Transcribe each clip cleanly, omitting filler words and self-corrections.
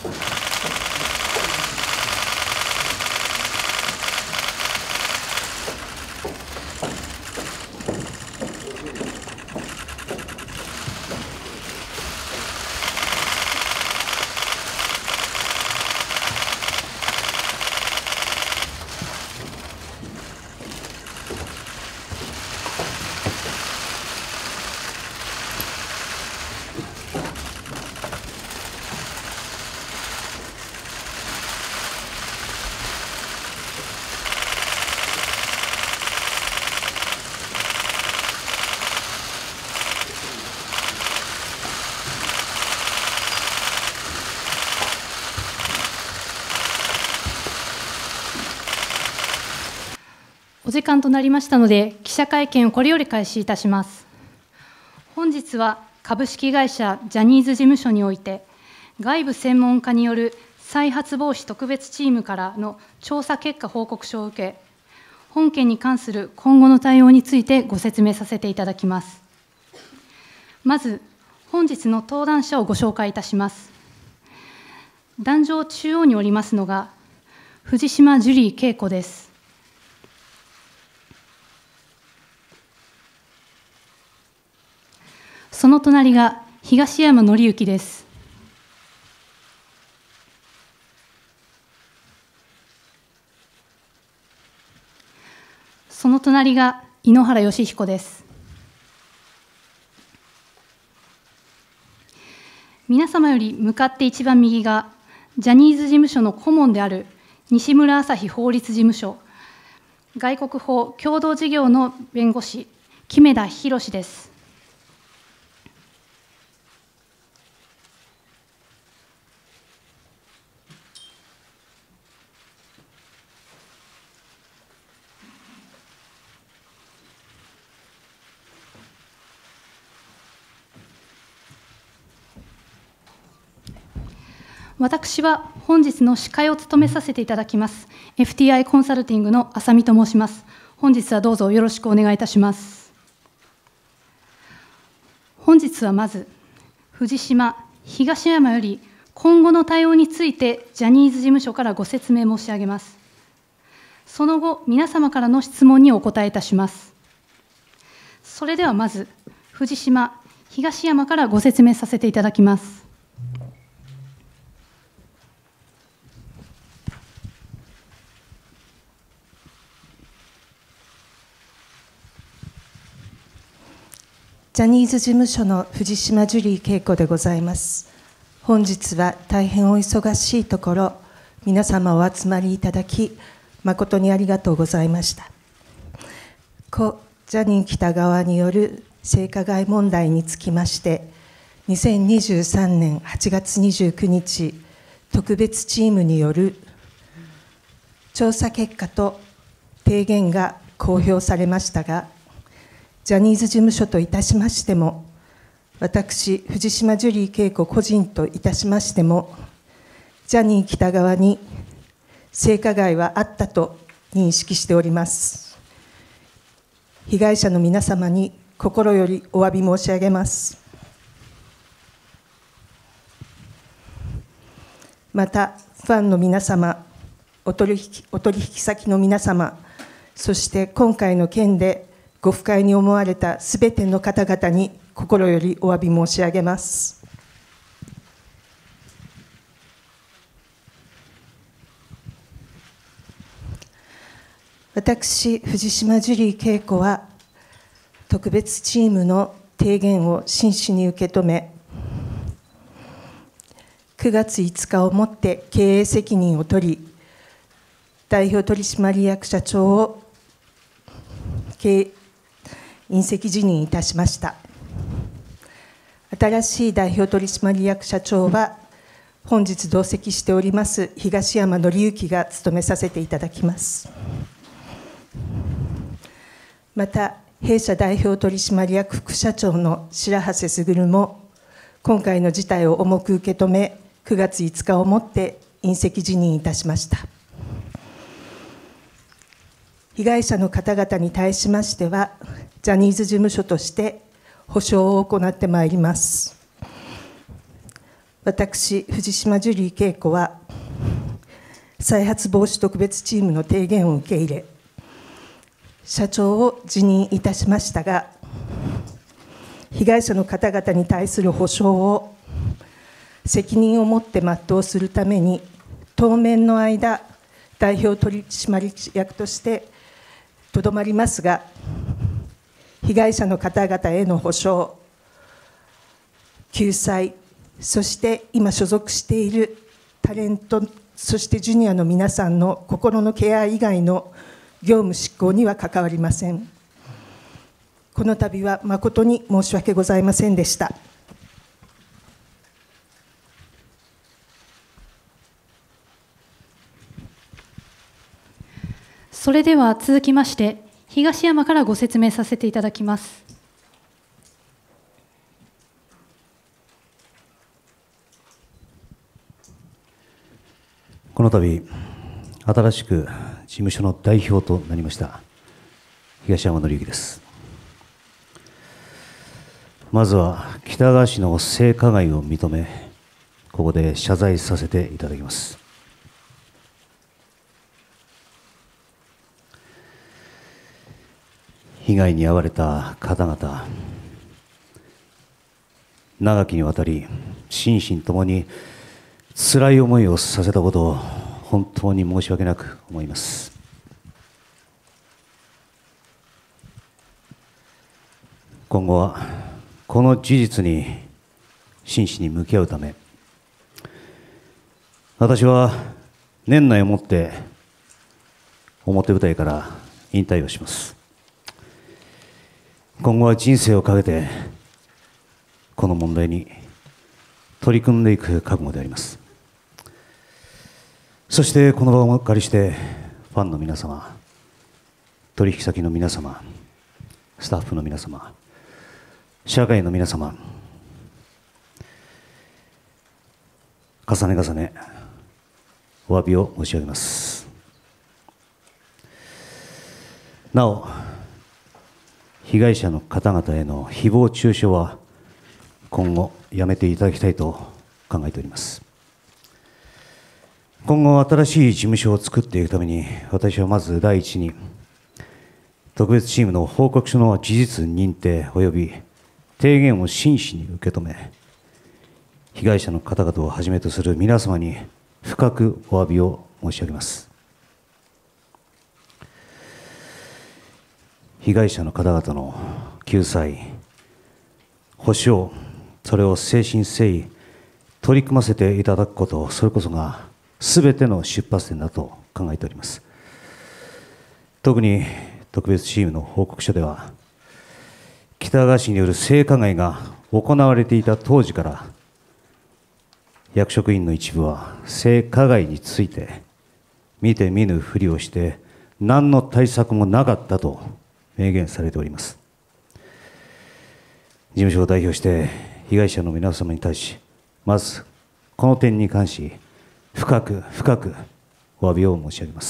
お時間となりましたので、記者会見をこれより開始いたします。本日は株式会社ジャニーズ事務所において、外部専門家による再発防止特別チームからの調査結果報告書を受け、本件に関する今後の対応についてご説明させていただきます。まず、本日の登壇者をご紹介いたします。壇上中央におりますのが、藤島ジュリー景子です。その隣が東山紀之です。その隣が井ノ原快彦です。皆様より向かって一番右が、ジャニーズ事務所の顧問である西村あさひ法律事務所、外国法共同事業の弁護士、木目田裕です。私は本日の司会を務めさせていただきます、FTI コンサルティングの浅見と申します。本日はどうぞよろしくお願いいたします。本日はまず、藤島、東山より今後の対応について、ジャニーズ事務所からご説明申し上げます。その後、皆様からの質問にお答えいたします。それではまず、藤島、東山からご説明させていただきます。 ジャニーズ事務所の藤島ジュリー景子でございます。本日は大変お忙しいところ、皆様お集まりいただき、誠にありがとうございました。故ジャニー喜多川による性加害問題につきまして、2023年8月29日、特別チームによる調査結果と提言が公表されましたが、ジャニーズ事務所といたしましても、私、藤島ジュリー景子個人といたしましても、ジャニー喜多川に性加害はあったと認識しております。被害者の皆様に心よりお詫び申し上げます。また、ファンの皆様、お取引先の皆様、そして今回の件でご不快に思われたすべての方々に心よりお詫び申し上げます。私、藤島ジュリー景子は、特別チームの提言を真摯に受け止め、9月5日をもって経営責任を取り、代表取締役社長を引責辞任いたしました。新しい代表取締役社長は、本日同席しております東山紀之が務めさせていただきます。また、弊社代表取締役副社長の白波瀬卓も、今回の事態を重く受け止め、9月5日をもって引責辞任いたしました。被害者の方々に対しましては、ジャニーズ事務所として補償を行ってまいります。 私、藤島ジュリー景子は、再発防止特別チームの提言を受け入れ、社長を辞任いたしましたが、被害者の方々に対する補償を責任を持って全うするために、当面の間、代表取締役としてとどまりますが、被害者の方々への補償、救済、そして今所属しているタレント、そしてジュニアの皆さんの心のケア以外の業務執行には関わりません。この度は誠に申し訳ございませんでした。 それでは続きまして、東山からご説明させていただきます。 この度、新しく事務所の代表となりました東山紀之です。まずは喜多川氏の性加害を認め、ここで謝罪させていただきます。被害に遭われた方々、長きにわたり心身ともに辛い思いをさせたことを本当に申し訳なく思います。今後はこの事実に真摯に向き合うため、私は年内をもって表舞台から引退をします。今後は人生をかけてこの問題に取り組んでいく覚悟であります。そしてこの場をお借りしてファンの皆様、取引先の皆様、スタッフの皆様、社会の皆様、重ね重ねお詫びを申し上げます。なお、被害者の方々への誹謗中傷は今後やめていただきたいと考えております。今後新しい事務所を作っていくために、私はまず第一に特別チームの報告書の事実認定及び提言を真摯に受け止め、被害者の方々をはじめとする皆様に深くお詫びを申し上げます。被害者の方々の救済、補償、それを誠心誠意取り組ませていただくこと、それこそが全ての出発点だと考えております。特に特別チームの報告書では、喜多川氏による性加害が行われていた当時から、役職員の一部は性加害について見て見ぬふりをして何の対策もなかったと明言されております。事務所を代表して被害者の皆様に対し、まずこの点に関し深くお詫びを申し上げます。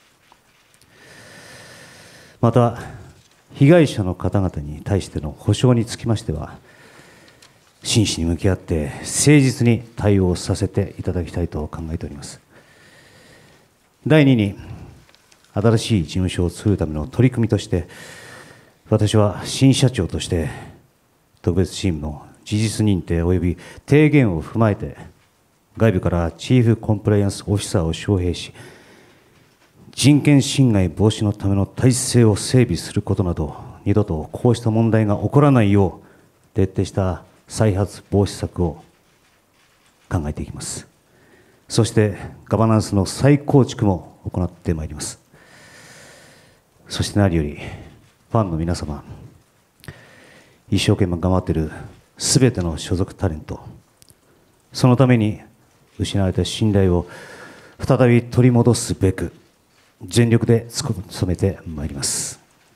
また被害者の方々に対しての補償につきましては、真摯に向き合って誠実に対応させていただきたいと考えております。第2に、新しい事務所を作るための取り組みとして、私は新社長として特別チームの事実認定及び提言を踏まえて、外部からチーフコンプライアンスオフィサーを招聘し、人権侵害防止のための体制を整備することなど、二度とこうした問題が起こらないよう徹底した再発防止策を考えていきます。そしてガバナンスの再構築も行ってまいります。そして何よりファンの皆様、一生懸命頑張っているすべての所属タレント、そのために失われた信頼を再び取り戻すべく全力で努めてまいります。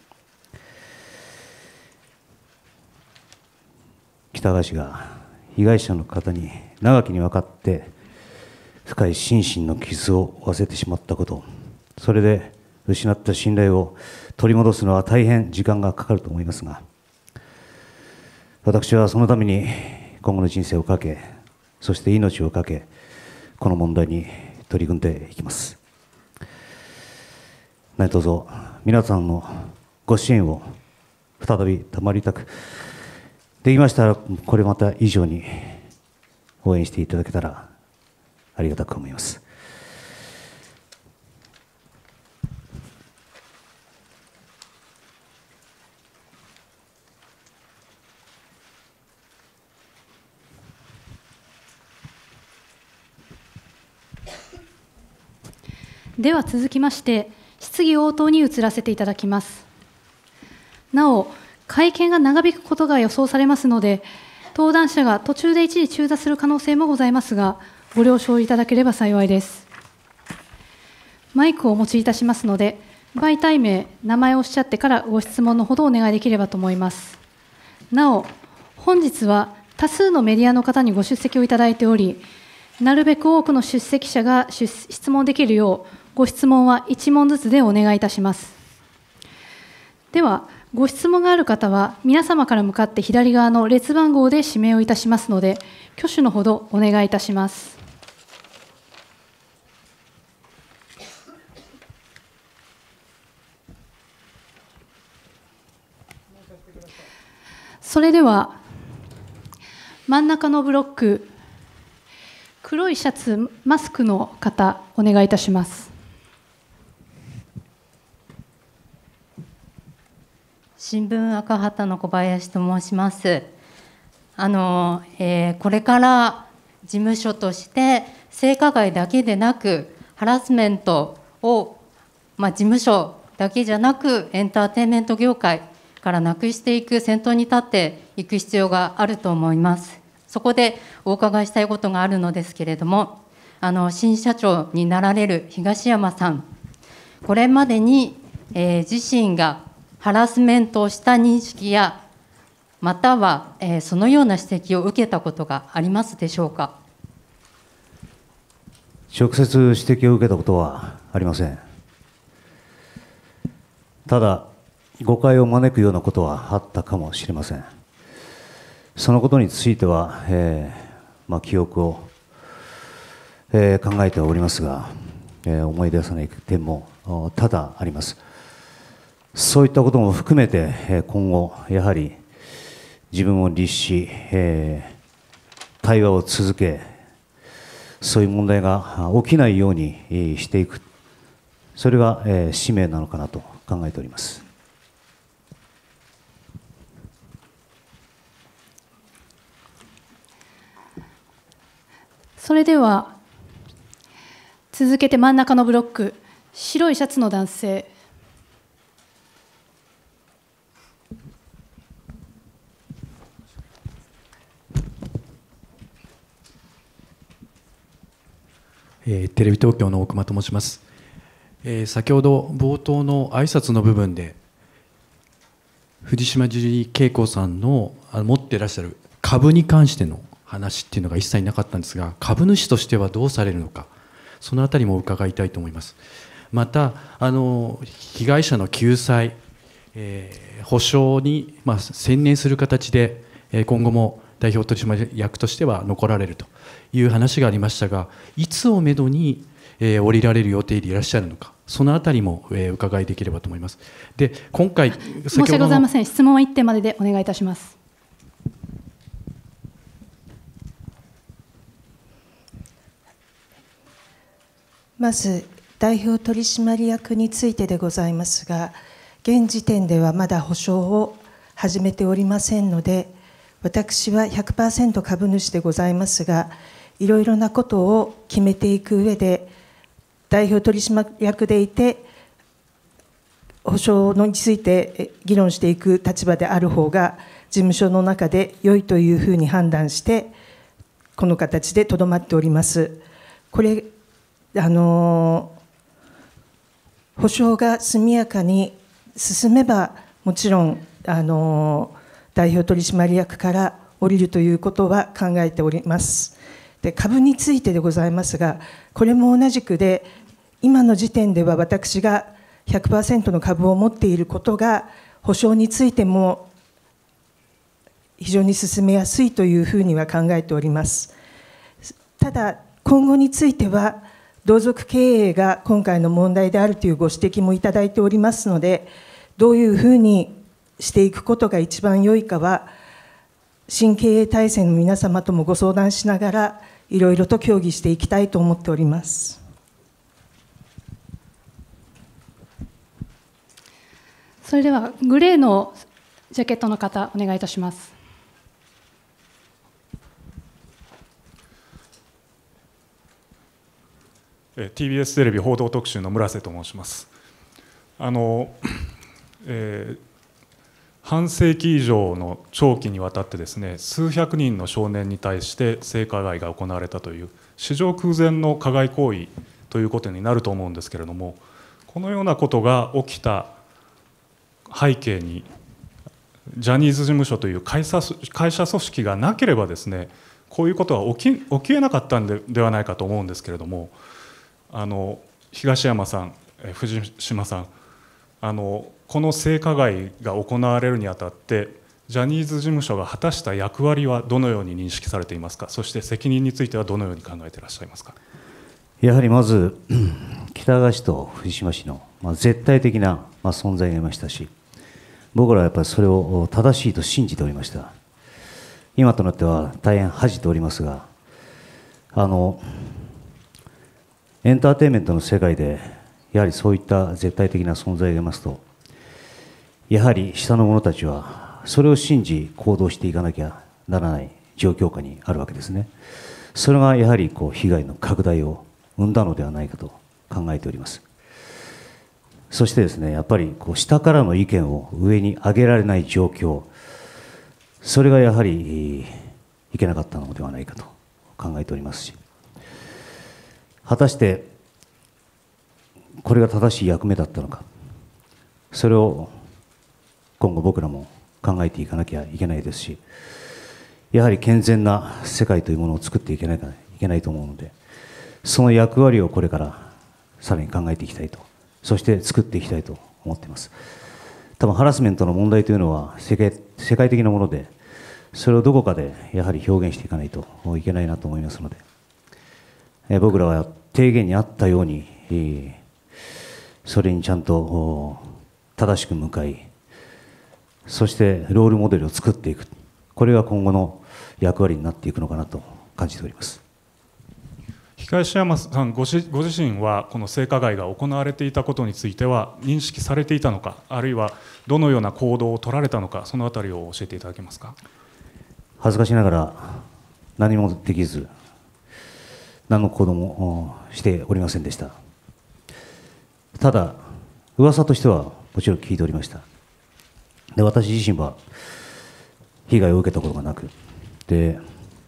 喜多川氏が被害者の方に長きにわたって深い心身の傷を負わせてしまったこと、それで失った信頼を取り戻すのは大変時間がかかると思いますが、私はそのために今後の人生をかけ、 そして命を懸け、この問題に取り組んでいきます。何卒皆さんのご支援を再び賜りたく、できましたらこれまた以上に応援していただけたらありがたく思います。 では続きまして質疑応答に移らせていただきます。なお、会見が長引くことが予想されますので、登壇者が途中で一時中座する可能性もございますが、ご了承いただければ幸いです。マイクをお持ちいたしますので、媒体名、名前をおっしゃってからご質問のほどお願いできればと思います。なお、本日は多数のメディアの方にご出席をいただいており、なるべく多くの出席者が質問できるよう、ご質問は1問ずつでお願いいたします。では、ご質問がある方は、皆様から向かって左側の列番号で指名をいたしますので、挙手のほどお願いいたします。それでは、真ん中のブロック、黒いシャツ、マスクの方、お願いいたします。 新聞赤旗の小林と申します。これから事務所として性加害だけでなくハラスメントを、事務所だけじゃなくエンターテインメント業界からなくしていく先頭に立っていく必要があると思います。そこでお伺いしたいことがあるのですけれども、新社長になられる東山さん、これまでに、自身がハラスメントをした認識や、または、そのような指摘を受けたことがありますでしょうか。 直接指摘を受けたことはありません。ただ、誤解を招くようなことはあったかもしれません。そのことについては、記憶を、考えておりますが、思い出さない点も多々あります。そういったことも含めて、今後、やはり自分を律し、対話を続け、そういう問題が起きないようにしていく、それが使命なのかなと考えております。 それでは、続けて真ん中のブロック、白いシャツの男性。 テレビ東京の大熊と申します。先ほど冒頭の挨拶の部分で藤島ジュリー景子さんの持っていらっしゃる株に関しての話っていうのが一切なかったんですが、株主としてはどうされるのか、そのあたりも伺いたいと思います。また被害者の救済、補償に専念する形で今後も代表取締役としては残られるという話がありましたが、いつをめどに降りられる予定でいらっしゃるのか、そのあたりも伺いできればと思います。で、今回、 申し訳ございません。質問は1点まででお願いいたします。 まず、代表取締役についてでございますが、現時点ではまだ補償を始めておりませんので、私は 100% 株主でございますが、いろいろなことを決めていく上で、代表取締役でいて、補償について議論していく立場である方が、事務所の中で良いというふうに判断して、この形でとどまっております。これ、補償が速やかに進めば、もちろん、代表取締役から降りるということは考えております。で、株についてでございますが、これも同じくで、今の時点では私が 100% の株を持っていることが、補償についても非常に進めやすいというふうには考えております。 ただ、今後については、同族経営が今回の問題であるというご指摘もいただいておりますので、どういうふうにしていくことが一番良いかは、新経営体制の皆様ともご相談しながら、いろいろと協議していきたいと思っております。 それではグレーのジャケットの方、お願いいたします。 TBS テレビ報道特集の村瀬と申します。半世紀以上の長期にわたってですね、数百人の少年に対して性加害が行われたという史上空前の加害行為ということになると思うんですけれども、このようなことが起きた背景にジャニーズ事務所という会社組織がなければですね、こういうことは起きえなかったんではないかと思うんですけれども、東山さん、藤島さん、この性加害が行われるにあたってジャニーズ事務所が果たした役割はどのように認識されていますか。そして責任についてはどのように考えていらっしゃいますか。 やはりまず喜多川氏と藤島氏の絶対的な存在がいましたし、僕らはやっぱりそれを正しいと信じておりました。今となっては大変恥じておりますが、エンターテインメントの世界でやはりそういった絶対的な存在がいますと、やはり下の者たちはそれを信じ行動していかなきゃならない状況下にあるわけですね。それがやはり被害の拡大を生んだのではないかと考えております。そしてですね、やっぱり下からの意見を上に上げられない状況、それがやはりいけなかったのではないかと考えておりますし、果たしてこれが正しい役目だったのか、それを今後僕らも考えていかなきゃいけないですし、やはり健全な世界というものを作っていけないと思うので、その役割をこれからさらに考えていきたいと、そして作っていきたいと思っています。多分ハラスメントの問題というのは世界的なもので、それをどこかでやはり表現していかないといけないなと思いますので、僕らは提言にあったように、それにちゃんと正しく向かい、そしてロールモデルを作っていく、これが今後の役割になっていくのかなと感じております。 東山さんご自身はこの性加害が行われていたことについては認識されていたのか、あるいはどのような行動を取られたのか、そのあたりを教えていただけますか。 恥ずかしながら何もできず、何の行動もしておりませんでした。ただ噂としてはもちろん聞いておりました。で、私自身は被害を受けたことがなく、で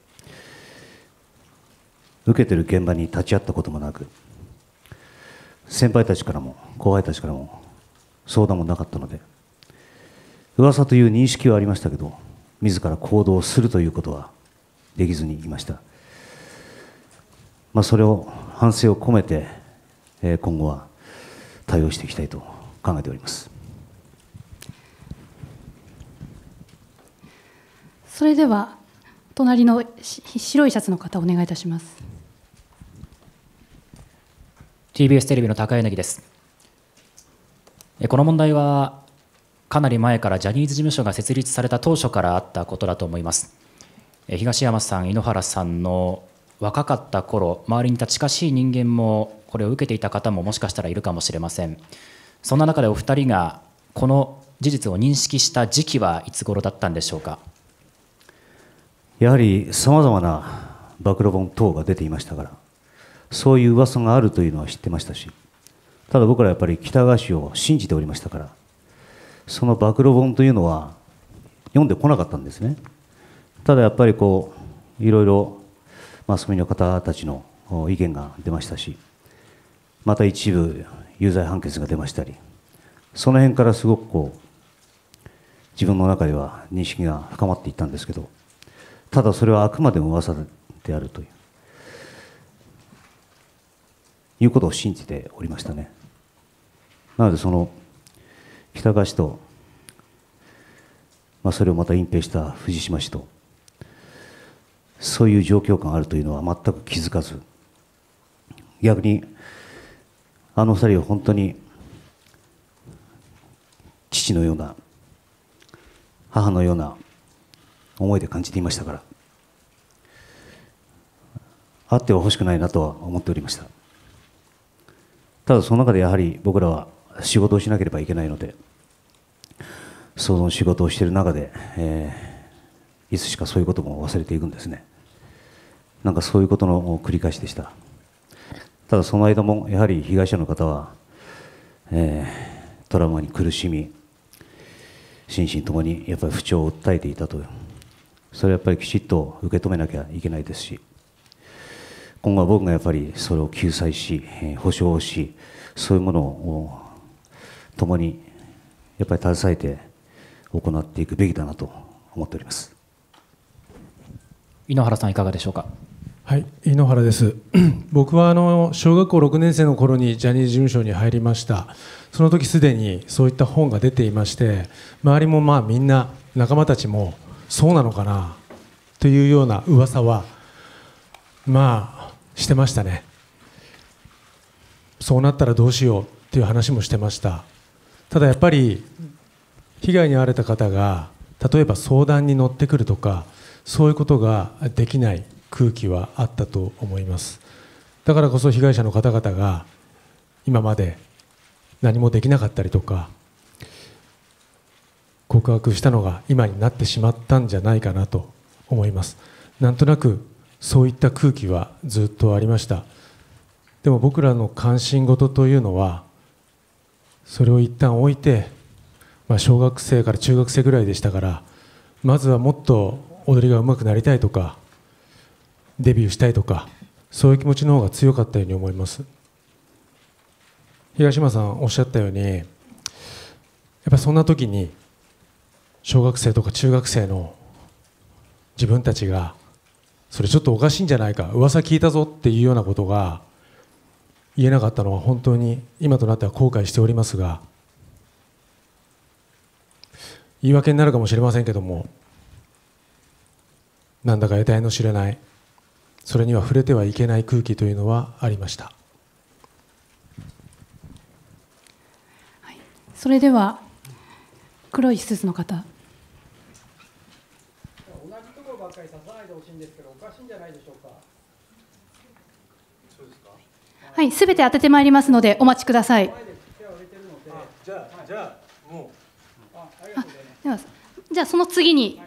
受けてる現場に立ち会ったこともなく、先輩たちからも後輩たちからも相談もなかったので、噂という認識はありましたけど、自ら行動するということはできずにいました。それを反省を込めて、今後は対応していきたいと考えております。 それでは隣の白いシャツの方、お願いいたします。 TBS テレビの高柳です。この問題はかなり前からジャニーズ事務所が設立された当初からあったことだと思います。東山さん、井ノ原さんの若かった頃、周りにいた近しい人間もこれを受けていた方ももしかしたらいるかもしれません。そんな中でお二人がこの事実を認識した時期はいつ頃だったんでしょうか。 やはりさまざまな暴露本等が出ていましたから、そういう噂があるというのは知ってましたし、ただ僕らはやっぱり喜多川氏を信じておりましたから、その暴露本というのは読んでこなかったんですね。ただやっぱりいろいろマスコミの方たちの意見が出ましたし、また一部有罪判決が出ましたり、その辺からすごく自分の中では認識が深まっていったんですけど、ただそれはあくまでも噂であるということを信じておりましたね。なのでその喜多川氏と、それをまた隠蔽した藤島氏と、 そういう状況感あるというのは全く気づかず、逆にあの2人は本当に父のような母のような思いで感じていましたから、あっては欲しくないなとは思っておりました。ただその中でやはり僕らは仕事をしなければいけないので、その仕事をしている中で、いつしかそういうことも忘れていくんですね。なんかそういうことの繰り返しでした。ただその間もやはり被害者の方は、トラウマに苦しみ、心身ともにやっぱり不調を訴えていたという、それはやっぱりきちっと受け止めなきゃいけないですし、今後は僕がやっぱりそれを救済し、保障をし、そういうものを共にやっぱり携えて行っていくべきだなと思っております。 井ノ原さん、いかがでしょうか。 はい、井ノ原です。僕は小学校6年生の頃にジャニーズ事務所に入りました。その時すでにそういった本が出ていまして、周りもまあみんな仲間たちもそうなのかなというような噂はまあしてましたね。そうなったらどうしようっていう話もしてました。ただやっぱり被害に遭われた方が例えば相談に乗ってくるとか、そういうことができない空気はあったと思います。だからこそ被害者の方々が今まで何もできなかったりとか、告白したのが今になってしまったんじゃないかなと思います。なんとなくそういった空気はずっとありました。でも僕らの関心事というのは、それを一旦置いて、小学生から中学生ぐらいでしたから、まずはもっと踊りが上手くなりたいとか、デビューしたいとか、そういう気持ちの方が強かったように思います。東島さんおっしゃったように、やっぱりそんな時に小学生とか中学生の自分たちがそれちょっとおかしいんじゃないか、噂聞いたぞっていうようなことが言えなかったのは本当に今となっては後悔しておりますが、言い訳になるかもしれませんけども、なんだか得体の知れない、それには触れてはいけない空気というのはありました。 はい、それでは黒いスーツの方。同じところばっかり刺さないでほしいんですけど、おかしいんじゃないでしょうか。そうですか。 はい、すべて当ててまいりますのでお待ちください。 じゃあもうじゃあその次に。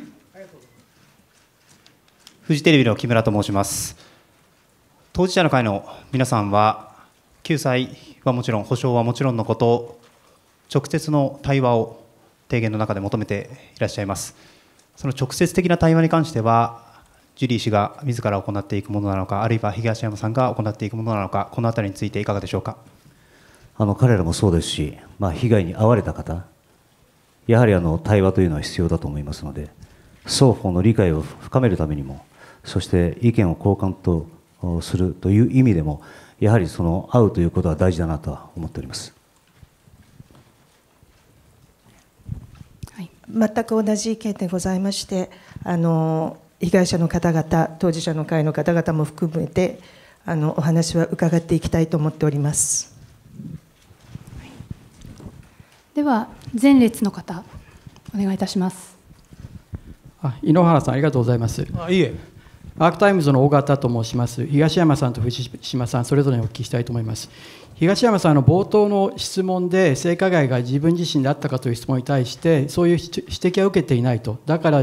フジテレビの木村と申します。当事者の会の皆さんは、救済はもちろん、補償はもちろんのこと、直接の対話を提言の中で求めていらっしゃいます。その直接的な対話に関しては、ジュリー氏が自ら行っていくものなのか、あるいは東山さんが行っていくものなのか、このあたりについていかがでしょうか。 彼らもそうですし、被害に遭われた方、やはり対話というのは必要だと思いますので、双方の理解を深めるためにも、そして意見を交換とするという意味でも、やはりその会うということは大事だなとは思っております。 全く同じ意見でございまして、被害者の方々、当事者の会の方々も含めて、お話は伺っていきたいと思っております。 では前列の方、お願いいたします。 井ノ原さん、ありがとうございます。 いえ。 アークタイムズの尾形と申します。東山さんと藤島さん、それぞれにお聞きしたいと思います。東山さんの冒頭の質問で、性加害が自分自身であったかという質問に対して、そういう指摘は受けていないと。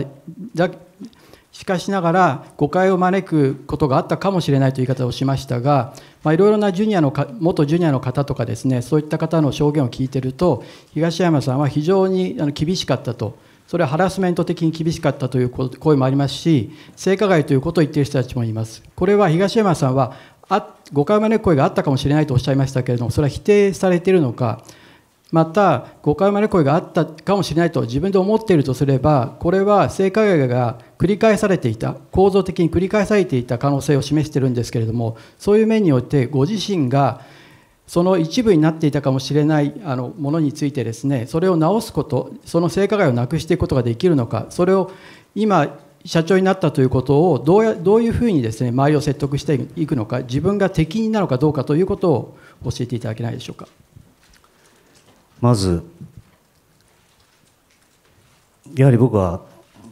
しかしながら、誤解を招くことがあったかもしれないという言い方をしましたが、いろいろな元ジュニアの方とかですね、そういった方の証言を聞いていると、東山さんは非常に厳しかったと。それはハラスメント的に厳しかったという声もありますし、性加害ということを言っている人たちもいます。これは東山さんは誤解を招く声があったかもしれないとおっしゃいましたけれども、それは否定されているのか、また誤解を招く声があったかもしれないと自分で思っているとすれば、これは性加害が繰り返されていた、構造的に繰り返されていた可能性を示しているんですけれども、そういう面においてご自身がその一部になっていたかもしれないものについてですね、それを直すこと、その性加害をなくしていくことができるのか、それを今社長になったということをどういうふうにですね、周りを説得していくのか、自分が適任なのかどうかということを教えていただけないでしょうか。 まず、やはり僕は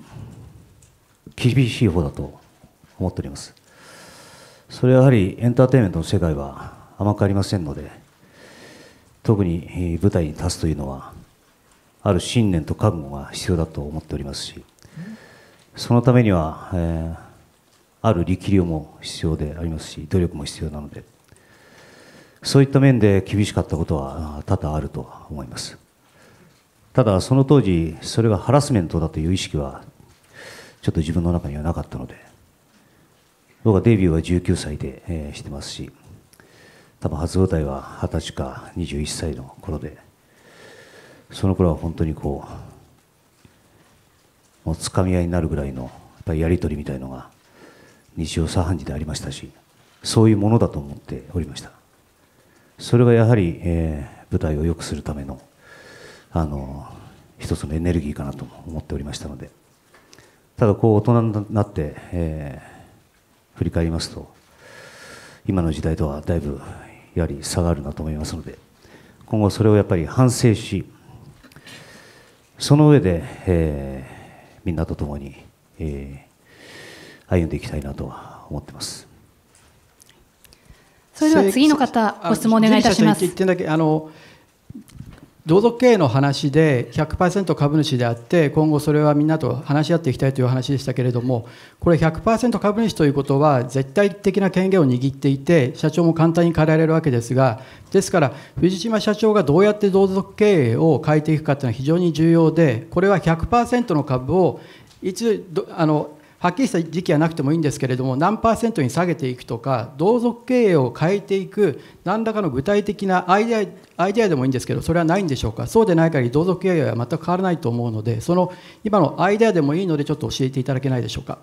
厳しい方だと思っております。それはやはりエンターテインメントの世界は甘くありませんので、特に舞台に立つというのは、ある信念と覚悟が必要だと思っておりますし、そのためには、ある力量も必要でありますし、努力も必要なので、そういった面で厳しかったことは多々あると思います。ただ、その当時、それがハラスメントだという意識は、ちょっと自分の中にはなかったので、僕はデビューは19歳で、してますし、多分初舞台は20歳か21歳の頃で、その頃は本当にこう、もうつかみ合いになるぐらいのやっぱりやり取りみたいのが日常茶飯事でありましたし、そういうものだと思っておりました。それがやはり、舞台を良くするための一つのエネルギーかなと思っておりましたので、ただこう大人になって、振り返りますと、今の時代とはだいぶやはり差があるなと思いますので、今後それをやっぱり反省し、その上で、みんなと共に、歩んでいきたいなとは思っています。 それでは次の方、ご質問お願いいたします。 1点だけ、同族経営の話で 100% 株主であって、今後それはみんなと話し合っていきたいという話でしたけれども、これ 100% 株主ということは絶対的な権限を握っていて、社長も簡単に変えられるわけですが、ですから藤島社長がどうやって同族経営を変えていくかというのは非常に重要で、これは 100% の株をいつはっきりした時期はなくてもいいんですけれども、何%に下げていくとか、同族経営を変えていく何らかの具体的なアイデアでもいいんですけど、それはないんでしょうか。そうでない限り同族経営は全く変わらないと思うので、その今のアイデアでもいいのでちょっと教えていただけないでしょうか。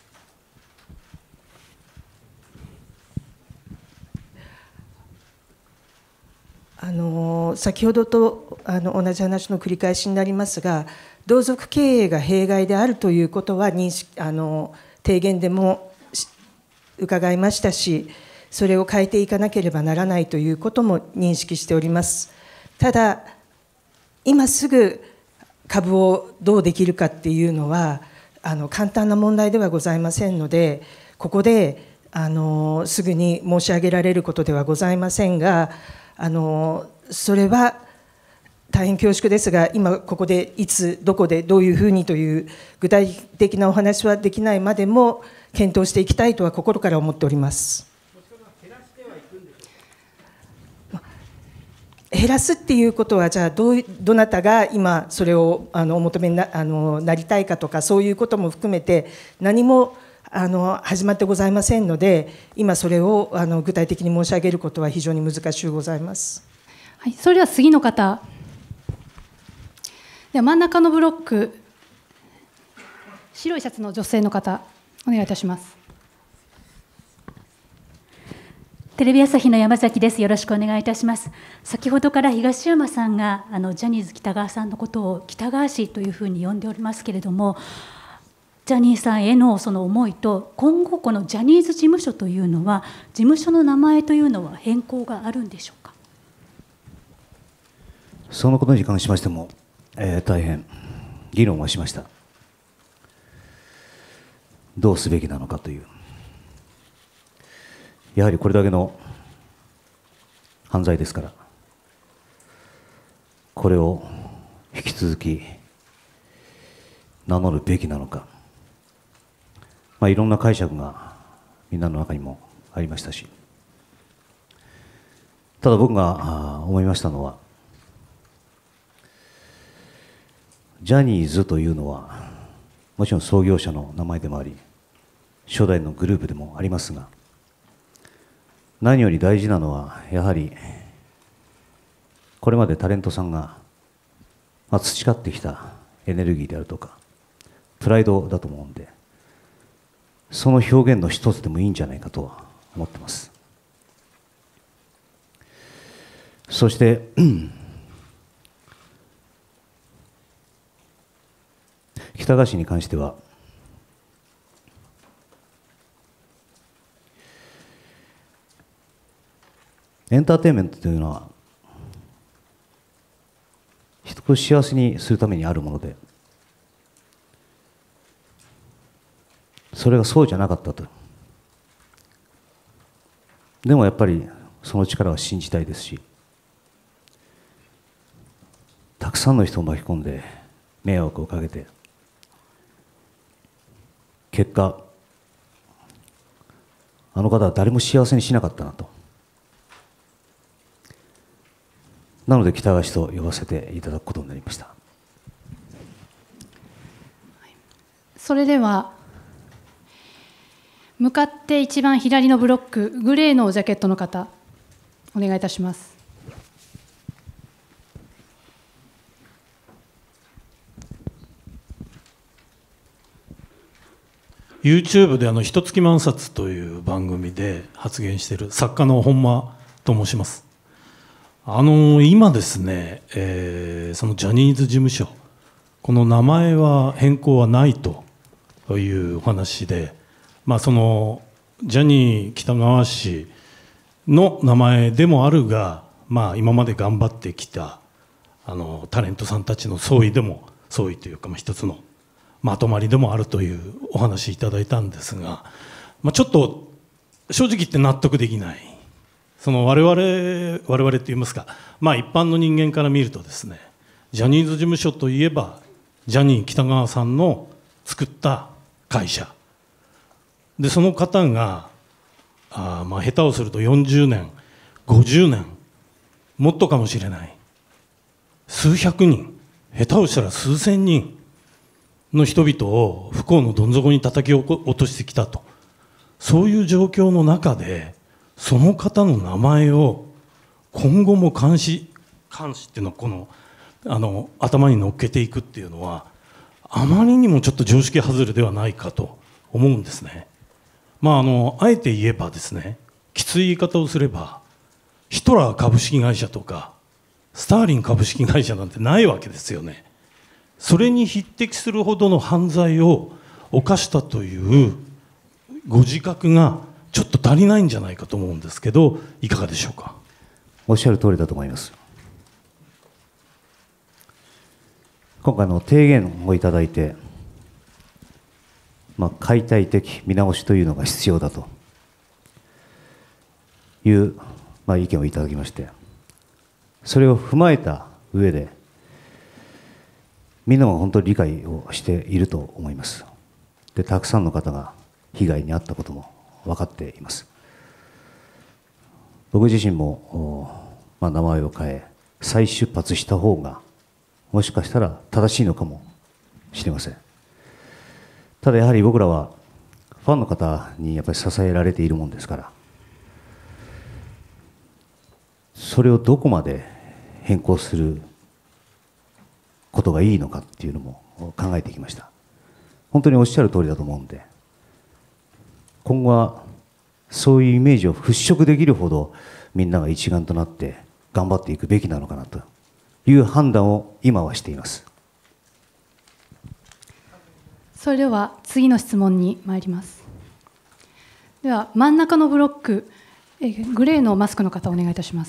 先ほどと同じ話の繰り返しになりますが、同族経営が弊害であるということは提言でも伺いましたし、それを変えていかなければならないということも認識しております。ただ、今すぐ株をどうできるかっていうのは簡単な問題ではございませんので、ここですぐに申し上げられることではございませんが、それは大変恐縮ですが、今ここでいつどこでどういうふうにという具体的なお話はできないまでも検討していきたいとは心から思っております。減らすっていうことは、じゃあどなたが今それをお求めに なりたいかとか、そういうことも含めて何も始まってございませんので、今それを具体的に申し上げることは非常に難しゅうございます。 はい、それでは次の方。では真ん中のブロック、白いシャツの女性の方、お願いいたします。 テレビ朝日の山崎です。よろしくお願いいたします。先ほどから東山さんがジャニーズ喜多川さんのことを喜多川氏というふうに呼んでおりますけれども、ジャニーさんへのその思いと、今後このジャニーズ事務所というのは、事務所の名前というのは変更があるんでしょうか。 そのことに関しましても、大変議論はしました。どうすべきなのかという、やはりこれだけの犯罪ですから、これを引き続き名乗るべきなのか、いろんな解釈がみんなの中にもありましたし、ただ僕が思いましたのは、ジャニーズというのはもちろん創業者の名前でもあり、初代のグループでもありますが、何より大事なのはやはりこれまでタレントさんが培ってきたエネルギーであるとかプライドだと思うんで、その表現の一つでもいいんじゃないかとは思ってます。そして喜多川氏に関しては、 エンターテインメントというのは人を幸せにするためにあるもので、それがそうじゃなかったと。でもやっぱりその力は信じたいですし、たくさんの人を巻き込んで迷惑をかけて、結果あの方は誰も幸せにしなかったなと。なので喜多川氏と呼ばせていただくことになりました。 それでは向かって一番左のブロック、グレーのジャケットの方、お願いいたします。 YouTube でひとつき万冊という番組で発言している作家の本間と申します。今ですね、そのジャニーズ事務所、この名前は変更はないというお話で、そのジャニー喜多川氏の名前でもあるが、今まで頑張ってきたタレントさんたちの総意というか、一つのまとまりでもあるというお話いただいたんですが、ちょっと正直言って納得できない。その我々って言いますか、一般の人間から見るとですね、ジャニーズ事務所といえばジャニー喜多川さんの作った会社で、その方が下手をすると40年50年もっとかもしれない、数百人、下手をしたら数千人の人々を不幸のどん底に叩き落としてきたと、そういう状況の中でその方の名前を今後も監視っていうのを頭に乗っけていくっていうのは、あまりにもちょっと常識外れではないかと思うんですね。あえて言えばですね、きつい言い方をすれば、ヒトラー株式会社とかスターリン株式会社なんてないわけですよね。それに匹敵するほどの犯罪を犯したというご自覚がちょっと足りないんじゃないかと思うんですけど、いかがでしょうか。 おっしゃる通りだと思います。今回の提言をいただいて、解体的見直しというのが必要だという、意見をいただきまして、それを踏まえた上で、みんなも本当に理解をしていると思います。で、たくさんの方が被害に遭ったことも分かっています。僕自身も、名前を変え再出発した方がもしかしたら正しいのかもしれません。ただやはり僕らはファンの方にやっぱり支えられているもんですから、それをどこまで変更することがいいのかっていうのも考えてきました。本当におっしゃる通りだと思うんで、今後はそういうイメージを払拭できるほどみんなが一丸となって頑張っていくべきなのかなという判断を今はしています。 それでは次の質問に参ります。では真ん中のブロック、グレーのマスクの方、お願いいたします。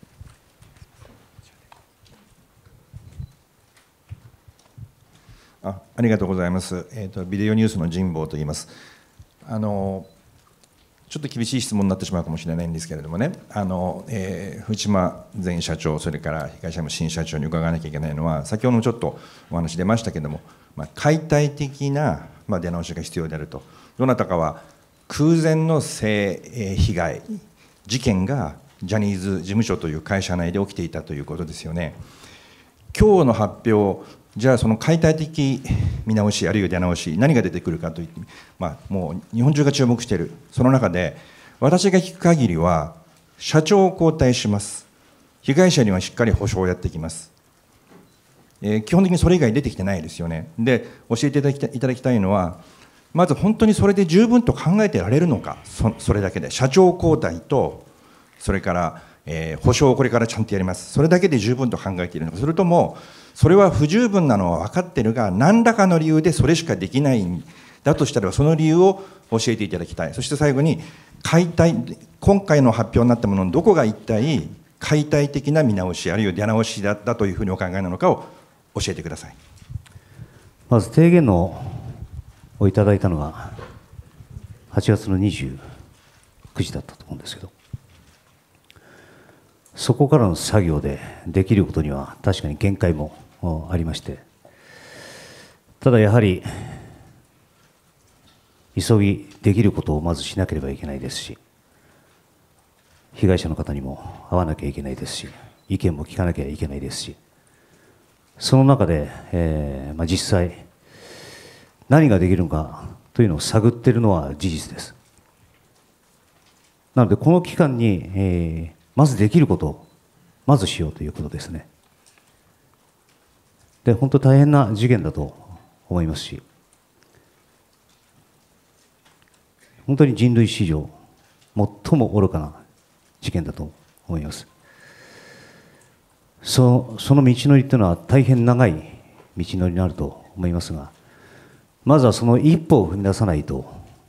ありがとうございます。ビデオニュースの神保と言います。ちょっと厳しい質問になってしまうかもしれないんですけれどもね、藤島前社長、それから東山新社長に伺わなきゃいけないのは、先ほどもちょっとお話出ましたけれども、解体的な出直しが必要であると、どなたかは空前の性被害、事件がジャニーズ事務所という会社内で起きていたということですよね。今日の発表、じゃあその解体的見直し、あるいは出直し、何が出てくるかといって、もう日本中が注目している、その中で、私が聞く限りは、社長を交代します、被害者にはしっかり補償をやっていきます、基本的にそれ以外出てきてないですよね。で、教えていただきたいのは、まず本当にそれで十分と考えてられるのか、それだけで、社長交代と、それから、補償をこれからちゃんとやります、それだけで十分と考えているのか、それとも、それは不十分なのは分かっているが、何らかの理由でそれしかできないんだとしたらその理由を教えていただきたい。そして最後に今回の発表になったもののどこが一体解体的な見直しあるいは出直しだったというふうにお考えなのかを教えてください。 まず提言をいただいたのが8月の29時だったと思うんですけど、そこからの作業でできることには確かに限界もありまして、ただやはり急ぎできることをまずしなければいけないですし、被害者の方にも会わなきゃいけないですし、意見も聞かなきゃいけないですし、その中で、実際何ができるのかというのを探っているのは事実です。なのでこの期間に、まずできることをまずしようということですね。で、本当大変な事件だと思いますし、本当に人類史上最も愚かな事件だと思います。その道のりというのは大変長い道のりになると思いますが、まずはその一歩を踏み出さないと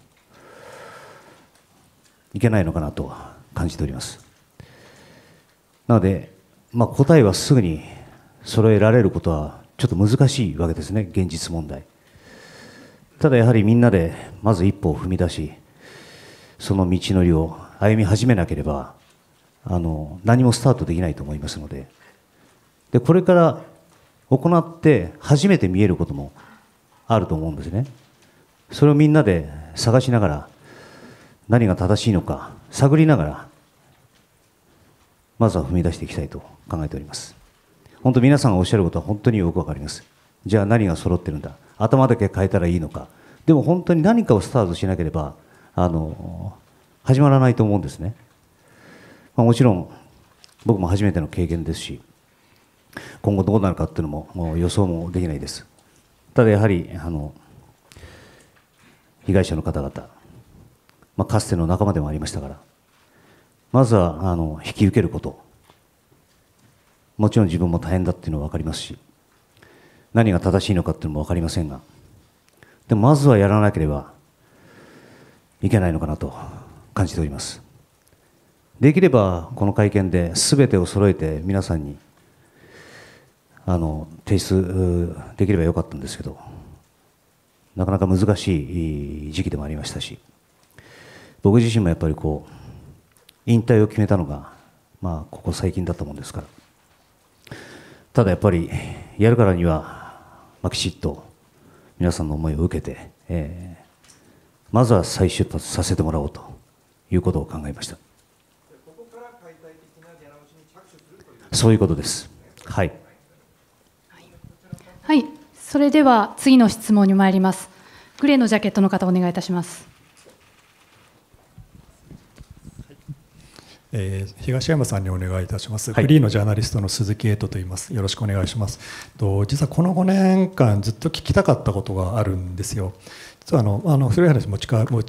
いけないのかなと感じております。なので、答えはすぐに揃えられることはちょっと難しいわけですね、現実問題。ただやはりみんなでまず一歩を踏み出し、その道のりを歩み始めなければ何もスタートできないと思いますので、これから行って初めて見えることもあると思うんですね。それをみんなで探しながら、何が正しいのか探りながら、まずは踏み出していきたいと考えております。本当皆さんがおっしゃることは本当によくわかります。じゃあ何が揃ってるんだ、頭だけ変えたらいいのか。でも本当に何かをスタートしなければ始まらないと思うんですね。もちろん僕も初めての経験ですし、今後どうなるかっていうのももう予想もできないです。ただやはり被害者の方々、かつての仲間でもありましたから、まずは引き受けること、もちろん自分も大変だっていうのは分かりますし、何が正しいのかっていうのも分かりませんが、でもまずはやらなければいけないのかなと感じております。できればこの会見で全てを揃えて皆さんに提出できればよかったんですけど、なかなか難しい時期でもありましたし、僕自身もやっぱり引退を決めたのがここ最近だったもんですから、ただやっぱりやるからにはきちっと皆さんの思いを受けて、まずは再出発させてもらおうということを考えました。そういうことです。はい。 はい、それでは次の質問に参ります。グレーのジャケットの方、お願いいたします。 東山さんにお願いいたします。 はい、 フリーのジャーナリストの鈴木英人と言います。よろしくお願いします。実はこの5年間ずっと聞きたかったことがあるんですよ。実は古い話持ち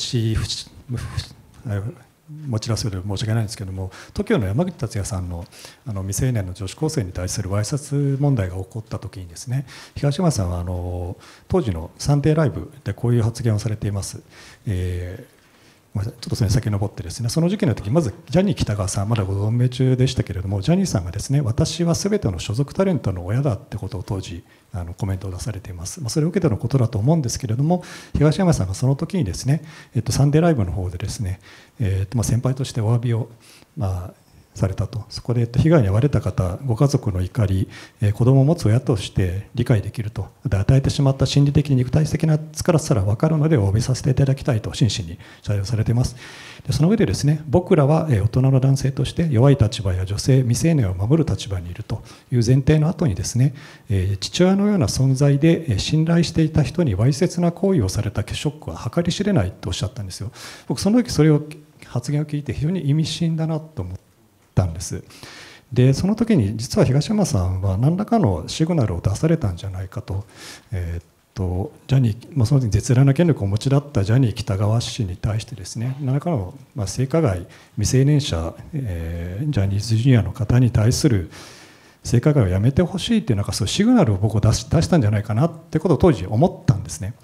出すより申し訳ないんですけども、TOKIOの山口達也さんの未成年の女子高生に対するわいせつ問題が起こった時にですね、東山さんは当時のサンデーライブでこういう発言をされています。ちょっとそれに先登ってですね、その時期の時、まずジャニー喜多川さん、まだご存命中でしたけれども、ジャニーさんがですね、私はすべての所属タレントの親だってことを当時コメントを出されています。それを受けてのことだと思うんですけれども、東山さんがその時にですね、サンデーライブの方でですね、先輩としてお詫びをされたと。そこで被害に遭われた方、ご家族の怒り、子供を持つ親として理解できると、与えてしまった心理的肉体的な辛さら分かるのでお詫びさせていただきたいと真摯に謝罪をされています。でその上でですね、僕らは大人の男性として弱い立場や女性未成年を守る立場にいるという前提の後にですね、父親のような存在で信頼していた人にわいせつな行為をされたショックは計り知れないとおっしゃったんですよ。僕その時それを発言を聞いて非常に意味深だなと思ったんです。でその時に実は東山さんは何らかのシグナルを出されたんじゃないかと、ジャニー、その時に絶大な権力をお持ちだったジャニー喜多川氏に対してですね、何らかの性加害未成年者、ジャニーズジュニアの方に対する性加害をやめてほしいっていうそういうシグナルを僕を出したんじゃないかなってことを当時思ったんですね。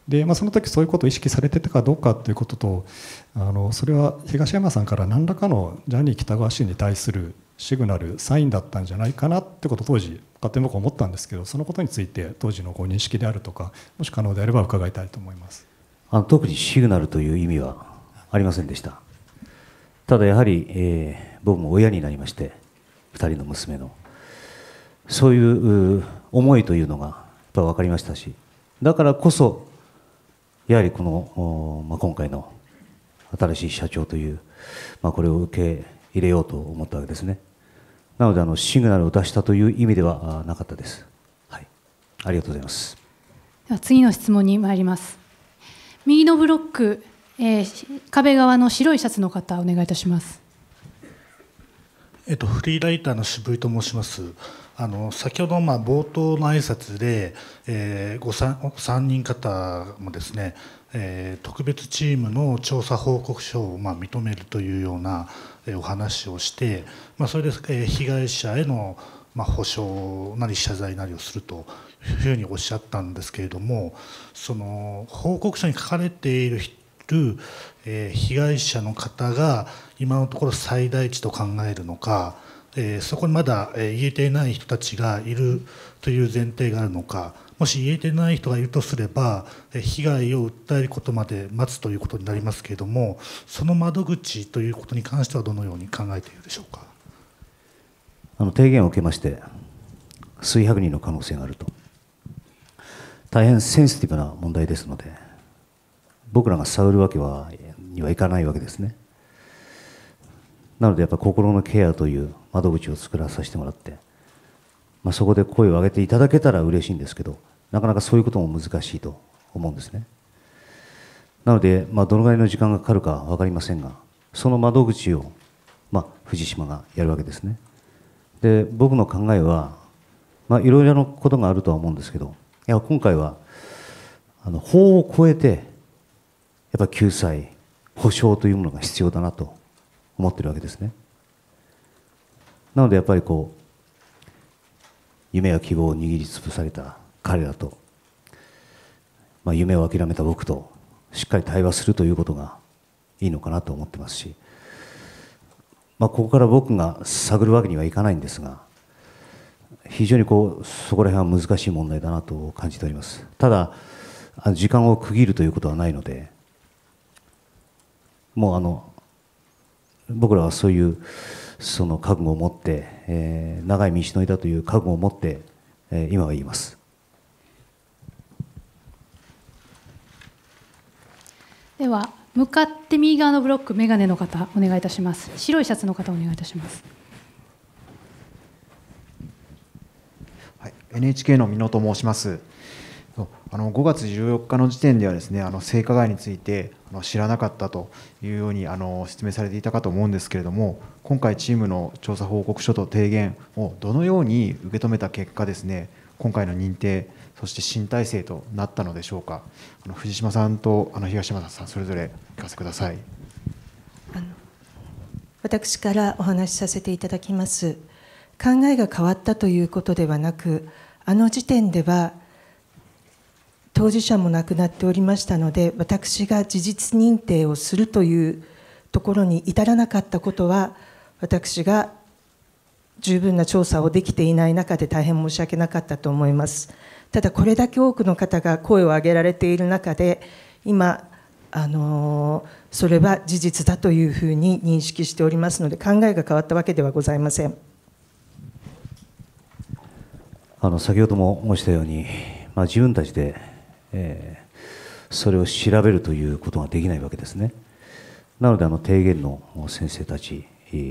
で、その時そういうことを意識されてたかどうかということと、それは東山さんから何らかのジャニー喜多川氏に対するシグナル、サインだったんじゃないかなってことを当時勝手に僕は思ったんですけど、そのことについて当時のご認識であるとか、もし可能であれば伺いたいと思います。 特にシグナルという意味はありませんでした。ただやはり、僕も親になりまして、2人の娘のそういう思いというのがやっぱり分かりましたし、だからこそやはりこの、今回の新しい社長という、これを受け入れようと思ったわけですね。なのでシグナルを出したという意味ではなかったです。はい、ありがとうございます。 では次の質問に参ります。右のブロック、壁側の白いシャツの方、お願いいたします。 フリーライターの渋井と申します。先ほど冒頭の挨拶で、3人方もですね、特別チームの調査報告書を認めるというようなお話をして、それで被害者への補償なり謝罪なりをするというふうにおっしゃったんですけれども、その報告書に書かれている被害者の方が今のところ最大値と考えるのか、そこにまだ言えていない人たちがいるという前提があるのか、もし言えていない人がいるとすれば被害を訴えることまで待つということになりますけれども、その窓口ということに関してはどのように考えているでしょうか。 提言を受けまして数百人の可能性があると、大変センシティブな問題ですので、僕らが探るわけにはいかないわけですね。なのでやっぱり心のケアという窓口を作らさせてもらって、そこで声を上げていただけたら嬉しいんですけど、なかなかそういうことも難しいと思うんですね。なので、どのぐらいの時間がかかるか分かりませんが、その窓口を、藤島がやるわけですね。で、僕の考えは、いろいろなことがあるとは思うんですけど、いや今回は法を超えて、やっぱ救済、補償というものが必要だなと思ってるわけですね。なのでやっぱり夢や希望を握りつぶされた彼らと、夢を諦めた僕としっかり対話するということがいいのかなと思ってますし、ここから僕が探るわけにはいかないんですが、非常にそこら辺は難しい問題だなと感じております。ただ時間を区切るということはないので、もう僕らはそういうその覚悟を持って、長い道のりだという覚悟を持って、今は言います。 では向かって右側のブロック、眼鏡の方お願いいたします。白いシャツの方お願いいたします。 はい、NHK の箕野と申します。5月14日の時点ではですね、性加害について知らなかったというように説明されていたかと思うんですけれども、今回チームの調査報告書と提言をどのように受け止めた結果ですね、今回の認定、そして新体制となったのでしょうか。藤島さんと東山さん、それぞれお聞かせください。 私からお話しさせていただきます。考えが変わったということではなく、時点では当事者も亡くなっておりましたので、私が事実認定をするというところに至らなかったことは、私が十分な調査をできていない中で大変申し訳なかったと思います。ただ、これだけ多くの方が声を上げられている中で、今、それは事実だというふうに認識しておりますので、考えが変わったわけではございません。 先ほども申したように、自分たちでそれを調べるということができないわけですね。なので提言の先生たち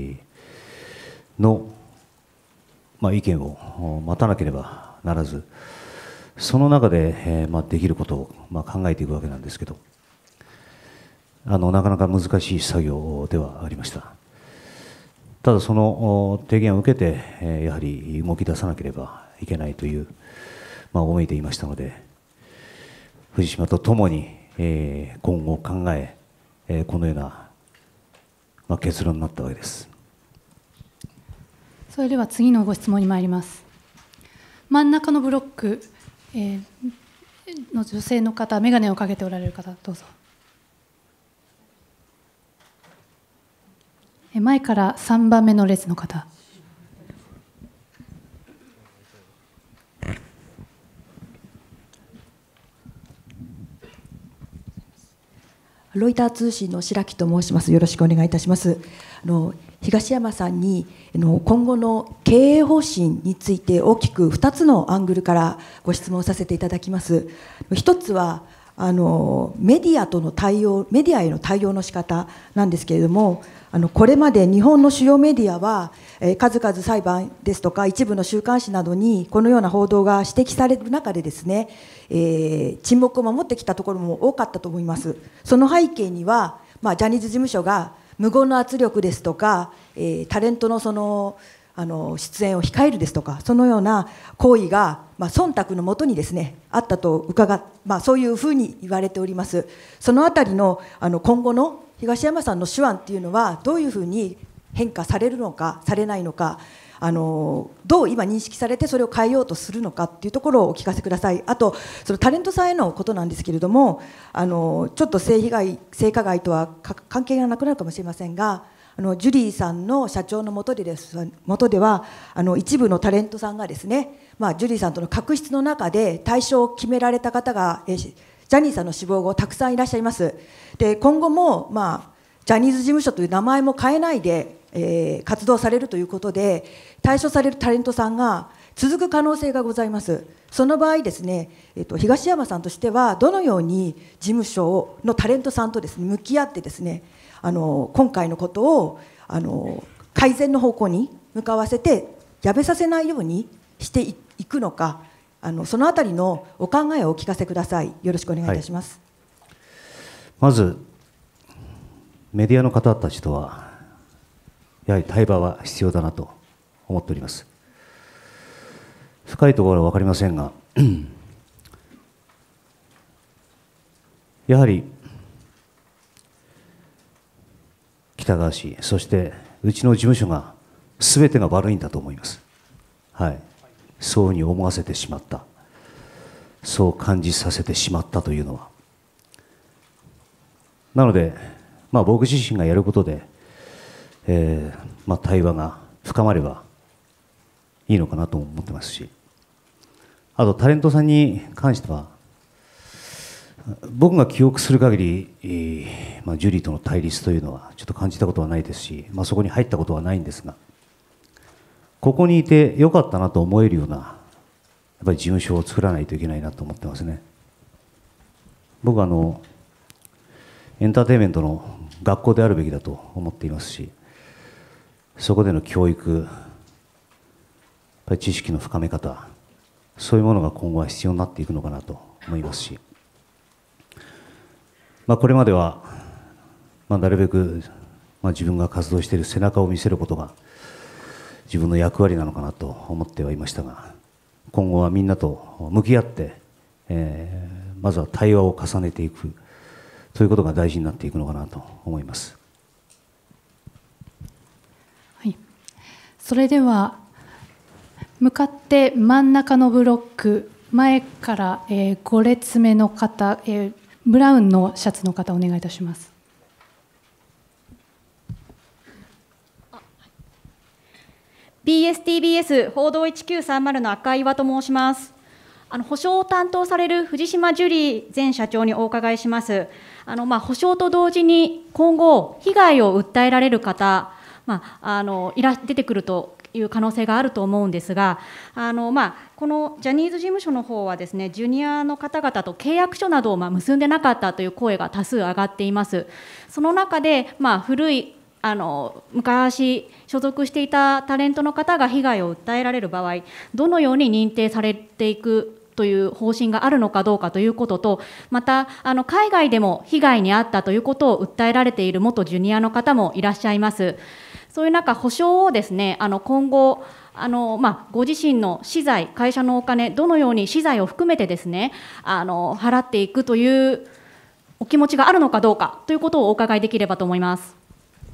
の意見を待たなければならず、その中でできることを考えていくわけなんですけど、なかなか難しい作業ではありました。ただその提言を受けてやはり動き出さなければいけないという思いでいましたので、藤島と共に今後考え、このような結論になったわけです。 それでは次のご質問に参ります。真ん中のブロック、 の女性の方、眼鏡をかけておられる方、どうぞ。前から3番目の列の方。 ロイター通信の白木と申します。よろしくお願いいたします。東山さんに今後の経営方針について大きく2つのアングルからご質問させていただきます。一つはメディアへの対応の仕方なんですけれども、これまで日本の主要メディアは数々裁判ですとか一部の週刊誌などにこのような報道が指摘される中でですね、沈黙を守ってきたところも多かったと思います。その背景には、ジャニーズ事務所が無言の圧力ですとか、タレントの出演を控えるですとか、そのような行為が、忖度のもとにですねあったとそういうふうに言われております。そのあたりの今後の東山さんの手腕っていうのはどういうふうに変化されるのかされないのか、どう今認識されてそれを変えようとするのかっていうところをお聞かせください。あとそのタレントさんへのことなんですけれども、ちょっと性加害とは関係がなくなるかもしれませんが、ジュリーさんの社長の下では一部のタレントさんがですね、ジュリーさんとの確執の中で対象を決められた方がジャニーさんの死亡後たくさんいらっしゃいます。で今後も、ジャニーズ事務所という名前も変えないで、活動されるということで対象されるタレントさんが続く可能性がございます。その場合ですね、東山さんとしてはどのように事務所のタレントさんとですね向き合ってですね、今回のことを改善の方向に向かわせてやめさせないようにしていくのか、そのあたりのお考えをお聞かせください。よろしくお願いいたします。 まずメディアの方たちとはやはり対話は必要だなと思っております。深いところは分かりませんがやはり北川氏、そしてうちの事務所が全てが悪いんだと思います。はい、そういうふうに思わせてしまった、そう感じさせてしまったというのは、なので、僕自身がやることで、対話が深まればいいのかなと思ってますし、あとタレントさんに関しては、僕が記憶する限り、ジュリーとの対立というのはちょっと感じたことはないですし、そこに入ったことはないんですが、ここにいてよかったなと思えるようなやっぱり事務所を作らないといけないなと思ってますね。僕はエンターテインメントの学校であるべきだと思っていますし、そこでの教育、やっぱり知識の深め方、そういうものが今後は必要になっていくのかなと思いますし、これまでは、なるべく、自分が活動している背中を見せることが自分の役割なのかなと思ってはいましたが、今後はみんなと向き合って、まずは対話を重ねていくということが大事になっていくのかなと思います。 はい、それでは向かって真ん中のブロック、前から、5列目の方、ブラウンのシャツの方、お願いいたします。 BSTBS 報道1930の赤岩と申します。補償を担当される藤島ジュリー前社長にお伺いします。補償と同時に今後被害を訴えられる方、出てくるという可能性があると思うんですが、このジャニーズ事務所の方はですね、ジュニアの方々と契約書などを結んでなかったという声が多数上がっています。その中で、古い昔所属していたタレントの方が被害を訴えられる場合、どのように認定されていくという方針があるのかどうかということと、また海外でも被害に遭ったということを訴えられている元ジュニアの方もいらっしゃいます。そういう中、補償をですね、今後ご自身の資材、会社のお金、どのように資材を含めてですね、払っていくというお気持ちがあるのかどうかということをお伺いできればと思います。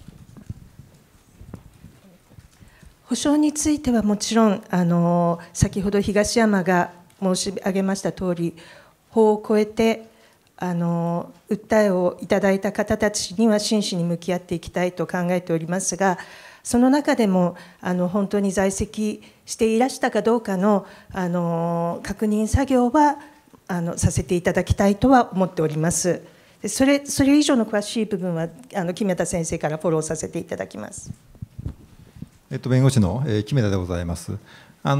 補償についてはもちろん先ほど東山が申し上げました通り、 法を超えて訴えをいただいた方たちには真摯に向き合っていきたいと考えておりますが、その中でも本当に在籍していらしたかどうかの確認作業はさせていただきたいとは思っております。それ以上の詳しい部分は木目田先生からフォローさせていただきます。 弁護士の木目田でございます。在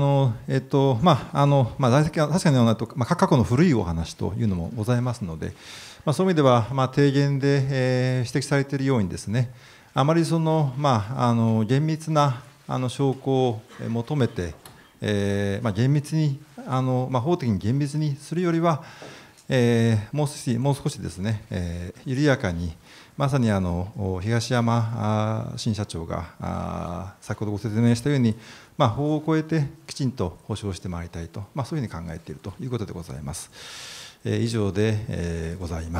籍は確かに過去の古いお話というのもございますので、そういう意味では提言で指摘されているようにですね、あまり厳密な証拠を求めて、厳密に法的に厳密にするよりは、もう少しですね、緩やかに、まさに東山新社長が先ほどご説明したように、法を超えてきちんと保障してまいりたいと、そういうふうに考えているということでございます。以上でございます。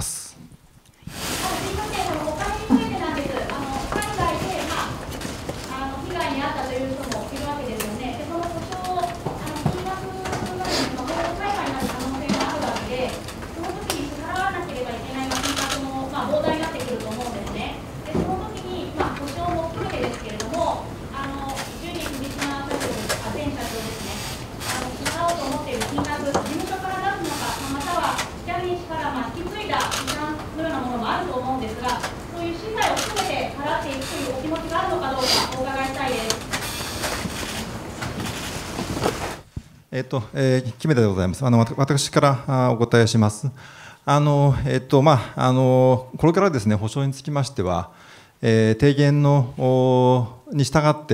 木目田でございます。私からお答えします。これからですね、補償につきましては、提言に従って、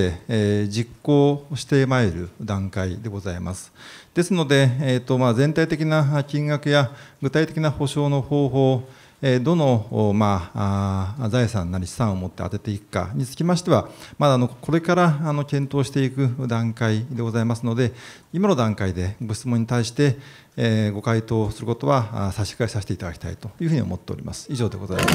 実行してまいる段階でございます。ですので、全体的な金額や具体的な補償の方法、どの、財産なり資産を持って当てていくかにつきましては、まだこれから検討していく段階でございますので、今の段階でご質問に対して、ご回答することは差し控えさせていただきたいというふうに思っております。以上でございます。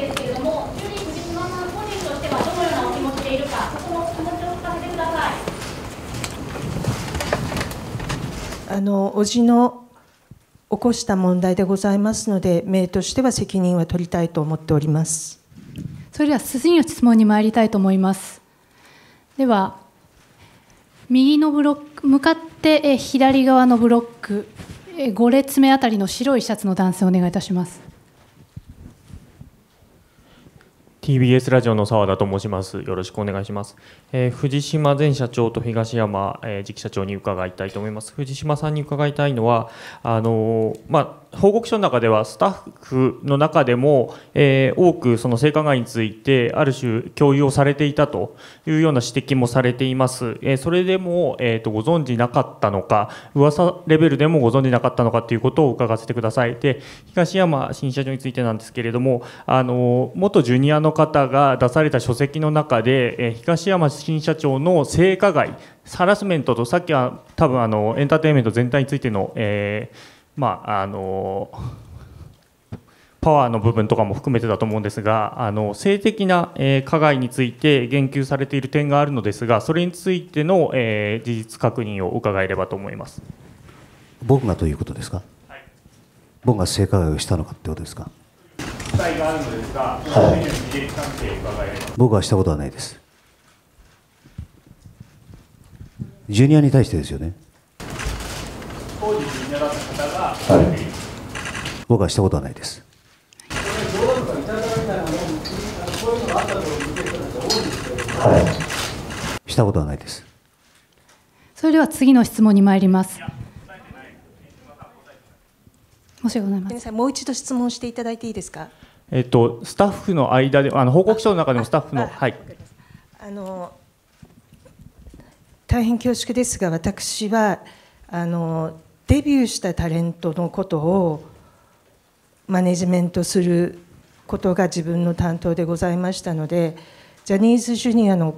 叔父の起こした問題でございますので、名としては責任は取りたいと思っております。 それでは次の質問に参りたいと思います。では、右のブロック、向かって左側のブロック、5列目あたりの白いシャツの男性、お願いいたします。 TBS ラジオの澤田と申します。よろしくお願いします。藤島前社長と東山次期社長に伺いたいと思います。藤島さんに伺いたいのは、報告書の中ではスタッフの中でも、多くその性加害についてある種共有をされていたというような指摘もされています。それでも、ご存じなかったのか、噂レベルでもご存じなかったのかということを伺わせてください。で、東山新社長についてなんですけれども、元ジュニアの方が出された書籍の中で、東山新社長の性加害、ハラスメントと、さっきは多分エンターテインメント全体についての、パワーの部分とかも含めてだと思うんですが、性的な加害について言及されている点があるのですが、それについての事実確認を伺えればと思います。 僕がということですか、はい、僕が性加害をしたのかってことですか。 があるのですが、はい、 僕はしたことはないです。ジュニアに対してですよね。 当時ジュニアだった方が、 はい、僕はしたことはないです。はい、したことはないです。 それでは次の質問に参ります。申し訳ございません。 もう一度質問していただいていいですか。 スタッフの間で、報告書の中でもスタッフの、はい。 大変恐縮ですが、私はデビューしたタレントのことをマネジメントすることが自分の担当でございましたので、ジャニーズジュニアの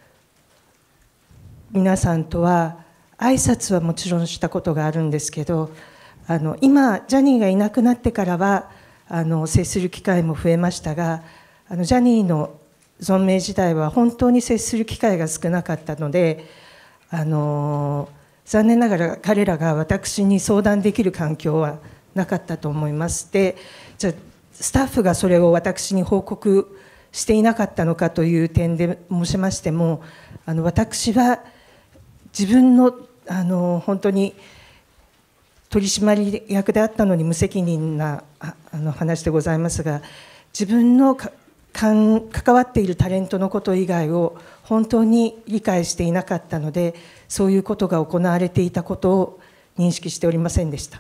皆さんとは挨拶はもちろんしたことがあるんですけど、今ジャニーがいなくなってからは接する機会も増えましたが、ジャニーの存命時代は本当に接する機会が少なかったので、残念ながら彼らが私に相談できる環境はなかったと思います。で、じゃあスタッフがそれを私に報告していなかったのかという点で申しましても、私は自分の本当に取締役であったのに無責任な話でございますが、自分の関わっているタレントのこと以外を本当に理解していなかったので、そういうことが行われていたことを認識しておりませんでした。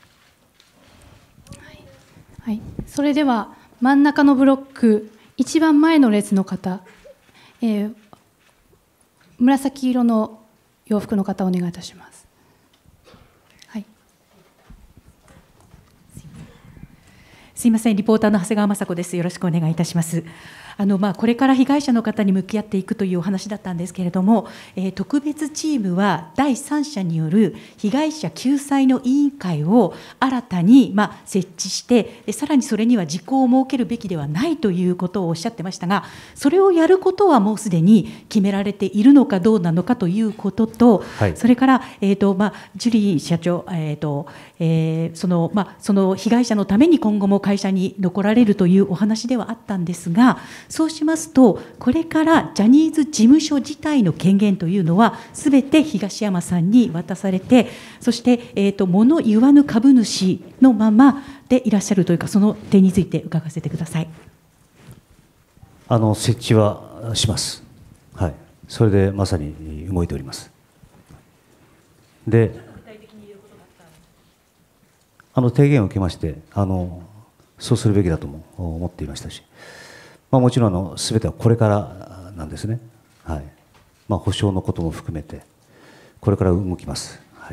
はい、それでは真ん中のブロック一番前の列の方、紫色の洋服の方お願いいたします。はい、 すいません、リポーターの長谷川雅子です。よろしくお願いいたします。これから被害者の方に向き合っていくというお話だったんですけれども、特別チームは第三者による被害者救済の委員会を新たに設置して、さらにそれには時効を設けるべきではないということをおっしゃってましたが、それをやることはもうすでに決められているのかどうなのかということと、はい、それから、ジュリー社長、その被害者のために今後も会社に残られるというお話ではあったんですが、そうしますと、これからジャニーズ事務所自体の権限というのは、すべて東山さんに渡されて、そして、物言わぬ株主のままでいらっしゃるというか、その点について伺わせてください。 設置はします。はい、それでまさに動いております。で、提言を受けまして、そうするべきだとも思っていましたし、もちろんすべてはこれからなんですね。はい、補償のことも含めて、これから動きます。はい、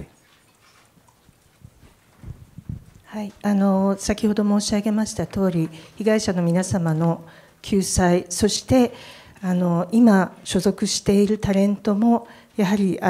はい、先ほど申し上げました通り、被害者の皆様の救済、そして今所属しているタレントもやはり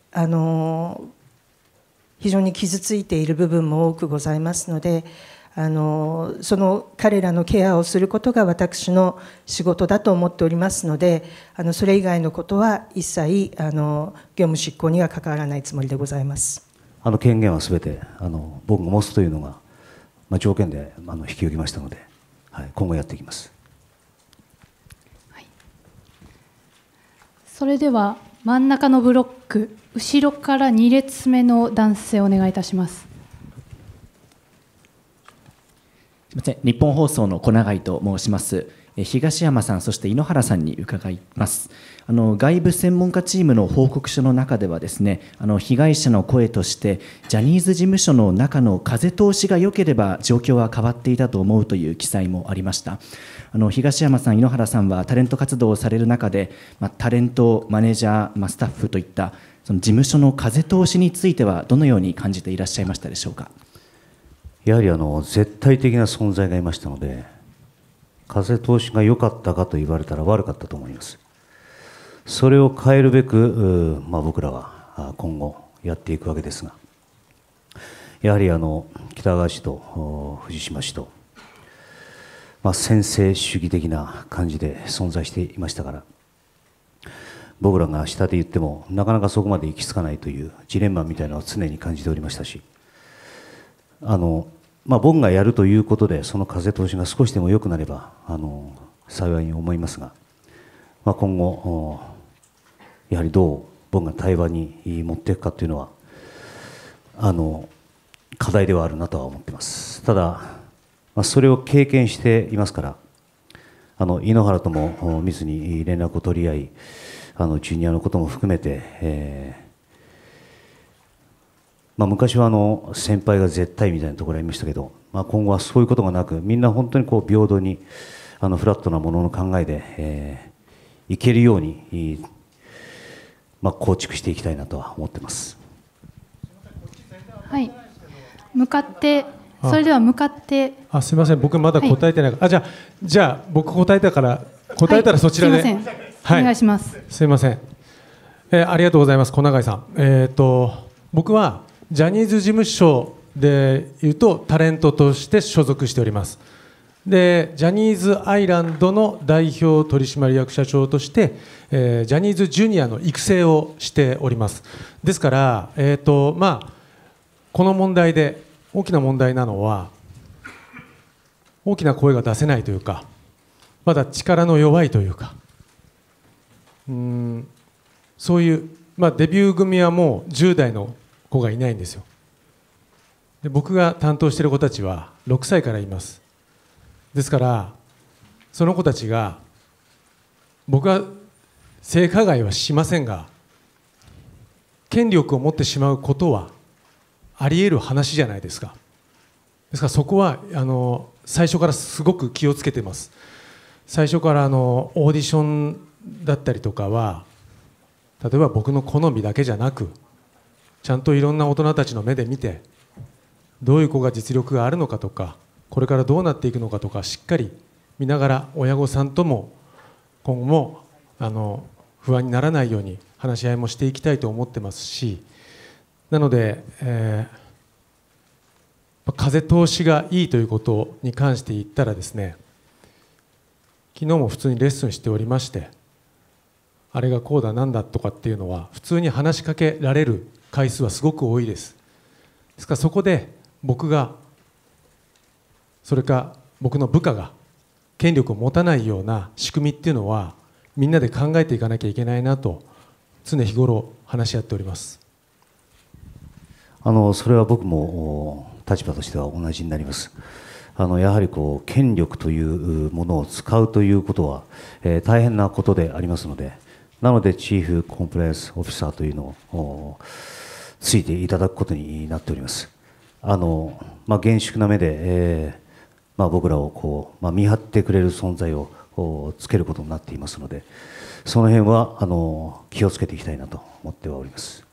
非常に傷ついている部分も多くございますので、その彼らのケアをすることが私の仕事だと思っておりますので、それ以外のことは一切業務執行には関わらないつもりでございます。 権限はすべて僕が持つというのが、条件で引き受けましたので、はい、今後やっていきます。 はい、それでは真ん中のブロック、後ろから2列目の男性お願いいたします。 すみません、日本放送の小永井と申します。東山さん、そして井ノ原さんに伺います。外部専門家チームの報告書の中ではですね、被害者の声としてジャニーズ事務所の中の風通しが良ければ状況は変わっていたと思うという記載もありました。東山さん、井ノ原さんはタレント活動をされる中で、タレント、マネージャー、スタッフといったその事務所の風通しについてはどのように感じていらっしゃいましたでしょうか。 やはり絶対的な存在がいましたので、風通しが良かったかと言われたら悪かったと思います。それを変えるべく、僕らは今後やっていくわけですが、やはり北川氏と藤島氏と、専制主義的な感じで存在していましたから、僕らが下で言ってもなかなかそこまで行き着かないというジレンマみたいなのを常に感じておりましたし、僕がやるということでその風通しが少しでも良くなれば幸いに思いますが、今後やはりどう僕が対話に持っていくかというのは課題ではあるなとは思っています。ただ、それを経験していますから、井ノ原とも密に連絡を取り合い、ジュニアのことも含めて、昔は先輩が絶対みたいなところありましたけど、今後はそういうことがなく、みんな本当に平等にフラットなものの考えで、いけるように、構築していきたいなとは思ってます。 はい、それでは向かって、 すみません、僕まだ答えてない、はい、じゃあ僕答えたらそちらで、はい、 すみません、お願いします。 すみません、ありがとうございます。小永井さん、僕はジャニーズ事務所でいうとタレントとして所属しております。でジャニーズアイランドの代表取締役社長として、ジャニーズジュニアの育成をしております。ですから、この問題で大きな問題なのは、大きな声が出せないというか、まだ力の弱いというか、そういう、デビュー組はもう10代の子がいないんですよ。で、僕が担当している子たちは6歳からいます。ですからその子たちが、僕は性加害はしませんが、権力を持ってしまうことはあり得る話じゃないですか。ですからそこは最初からすごく気をつけてます。最初からオーディションだったりとかは、例えば僕の好みだけじゃなく、ちゃんといろんな大人たちの目で見て、どういう子が実力があるのかとか、これからどうなっていくのかとか、しっかり見ながら親御さんとも今後も不安にならないように話し合いもしていきたいと思ってますし、なので、風通しがいいということに関して言ったらですね、昨日も普通にレッスンしておりまして、あれがこうだなんだとかっていうのは普通に話しかけられる回数はすごく多いです。ですからそこで僕が、それか僕の部下が権力を持たないような仕組みっていうのはみんなで考えていかなきゃいけないなと常日頃話し合っております。 それは僕も立場としては同じになります。やはり権力というものを使うということは、大変なことでありますので、なのでチーフコンプライアンスオフィサーというのをついていただくことになっております。厳粛な目で、僕らを見張ってくれる存在をつけることになっていますので、その辺は気をつけていきたいなと思ってはおります。